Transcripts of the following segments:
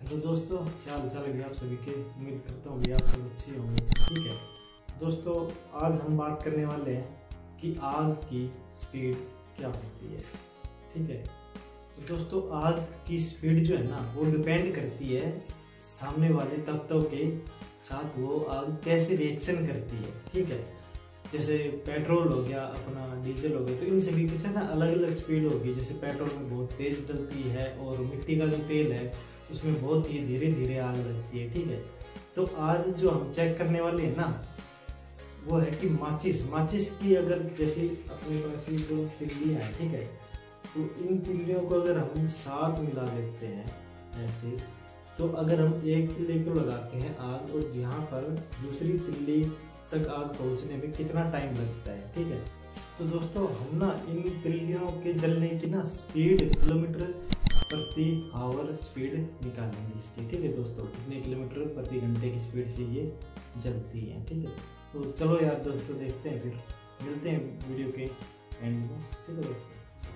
Hello दोस्तों, क्या हाल चाल है आप सभी के। उम्मीद करता हूँ भी आप सब अच्छे होंगे। ठीक है दोस्तों, आज हम बात करने वाले हैं कि आग की स्पीड क्या होती है। ठीक है तो दोस्तों, आग की स्पीड जो है ना वो डिपेंड करती है सामने वाले तत्वों के साथ वो आग कैसे रिएक्शन करती है। ठीक है, जैसे पेट्रोल हो गया, अपना डीजल हो गया, तो इन सभी के साथ ना अलग अलग स्पीड होगी। जैसे पेट्रोल में बहुत तेज डलती है और मिट्टी का जो तेल है उसमें बहुत ही धीरे धीरे आग लगती है। ठीक है, तो आज जो हम चेक करने वाले हैं ना वो है कि माचिस की अगर जैसे अपने पास ये जो तिल्लियाँ हैं, ठीक है, तो इन तिल्लियों को अगर हम साथ मिला देते हैं ऐसे, तो अगर हम एक तिल्ली को लगाते हैं आग और यहाँ पर दूसरी तिल्ली तक आग पहुँचने में कितना टाइम लगता है। ठीक है, तो दोस्तों हम ना इन तिल्लियों के जलने की ना स्पीड किलोमीटर प्रति आवर स्पीड निकालेंगे इसकी। ठीक है दोस्तों, कितने किलोमीटर प्रति घंटे की स्पीड से ये जलती है। ठीक है, तो चलो यार दोस्तों देखते हैं, फिर मिलते हैं वीडियो के एंड में। ठीक है दोस्तों,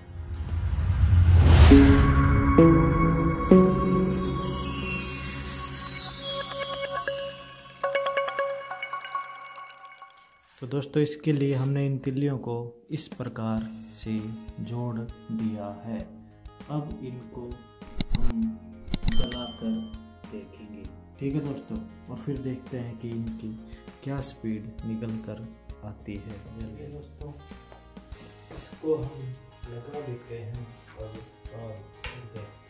तो दोस्तों इसके लिए हमने इन तिल्लियों को इस प्रकार से जोड़ दिया है। अब इनको हम जलाकर देखेंगे। ठीक है दोस्तों, और फिर देखते हैं कि इनकी क्या स्पीड निकल कर आती है। चलिए दोस्तों, इसको हम लगा देते हैं और देखते हैं।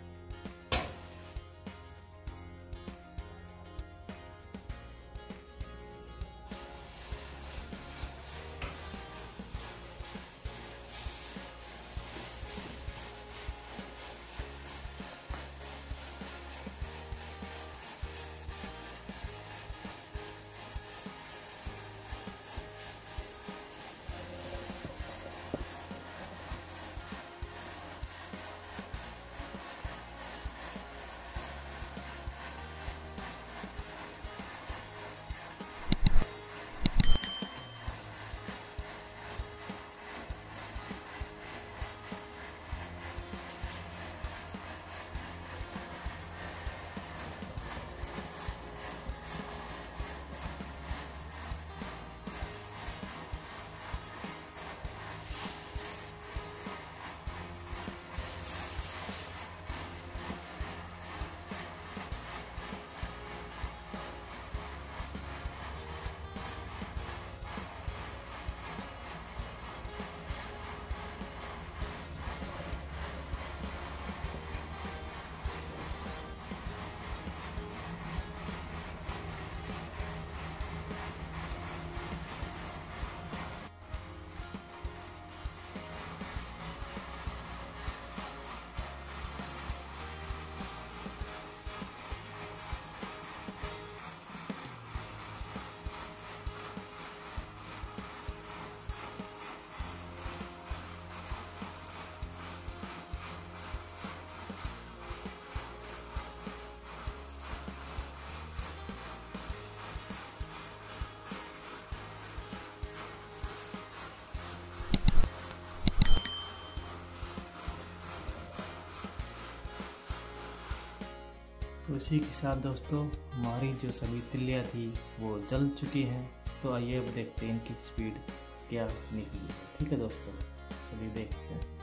तो इसी के साथ दोस्तों हमारी जो सभी तिल्लियाँ थी वो जल चुकी हैं। तो आइए अब देखते हैं इनकी स्पीड क्या निकली। ठीक है दोस्तों, चलिए देखते हैं।